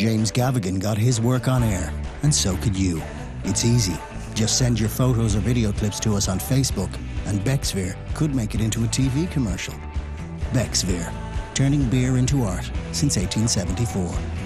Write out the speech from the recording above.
James Gavigan got his work on air, and so could you. It's easy. Just send your photos or video clips to us on Facebook, and Becks Vier could make it into a TV commercial. Becks Vier, turning beer into art since 1874.